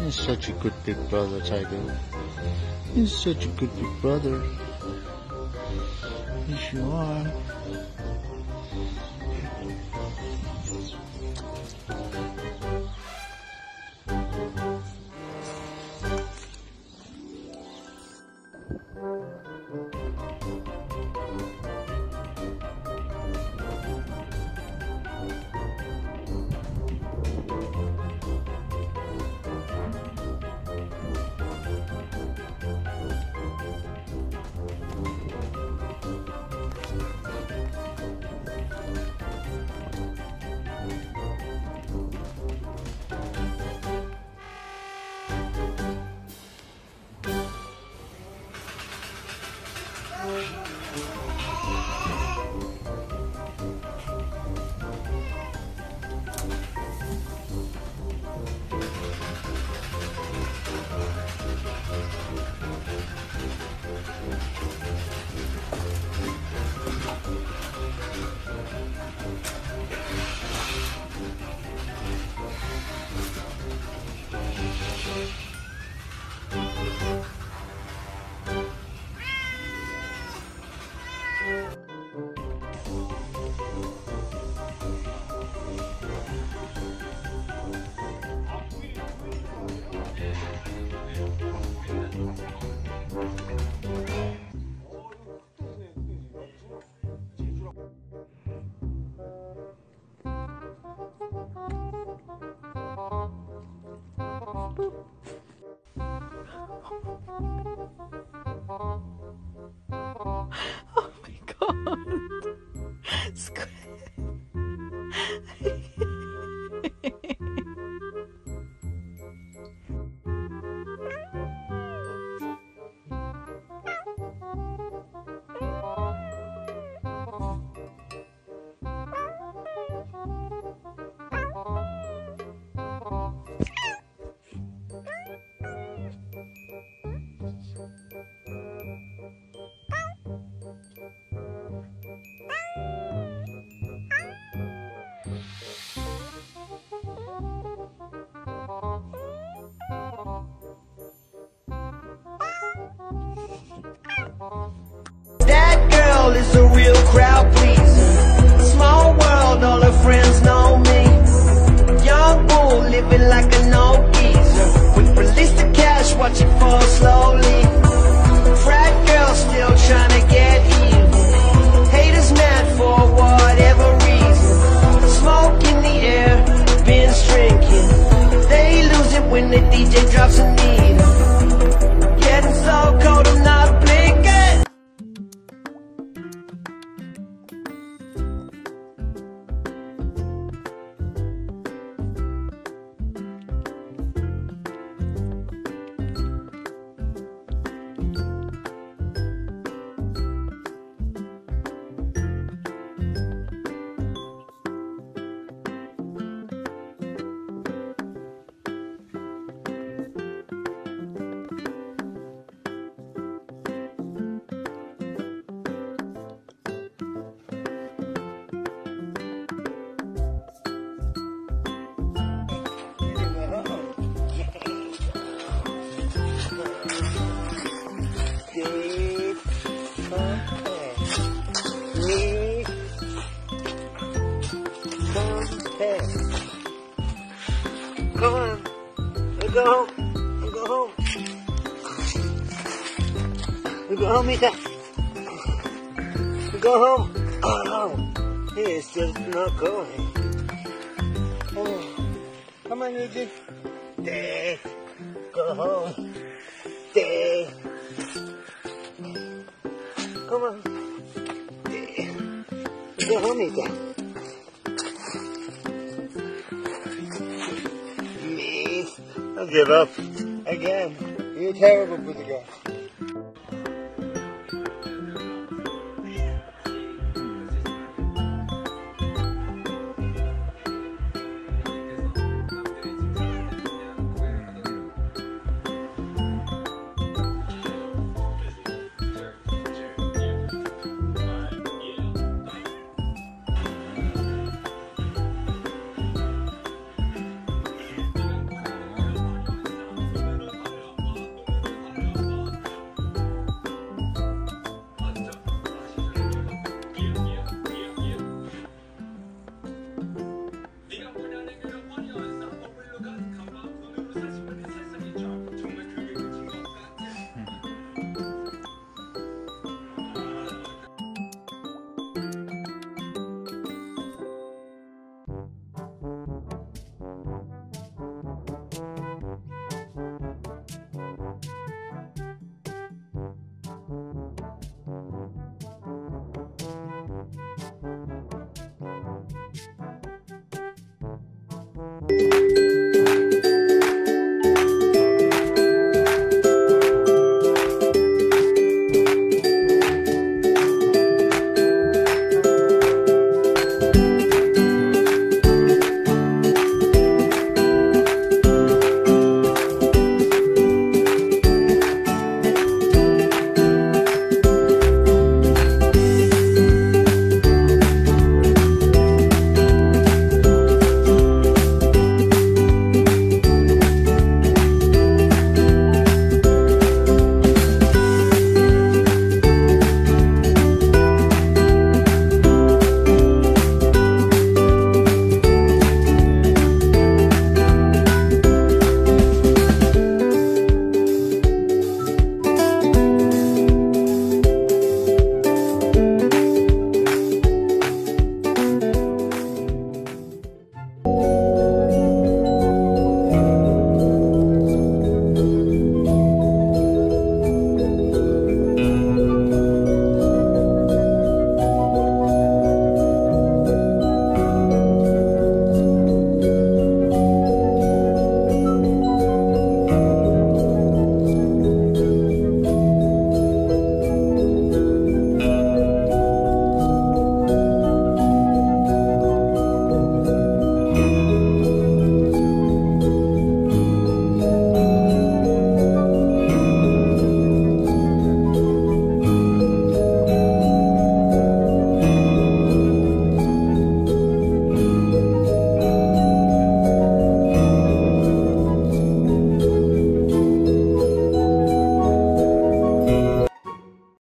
You're such a good big brother, Tiger. You're such a good big brother. Yes, you are. Oh my god. Squid. That girl is a real crowd pleaser. Small world, all her friends know me. Young bull living like an old geezer. With release the cash, watch it fall slowly. Frat girl still trying to get even. Haters mad for whatever reason. Smoke in the air, binge drinking. They lose it when the DJ drops a needle. Getting so cold, I'm not blinking. Come on, let's go home. Let's go home. Let's go home, Mita. Let's go home. Oh no, he is just not going. Oh, come on, Eugene. Dad, go home. Dad, come on. Dad, go home, Mita. I'll give up. Again. You're terrible with the girl. bro.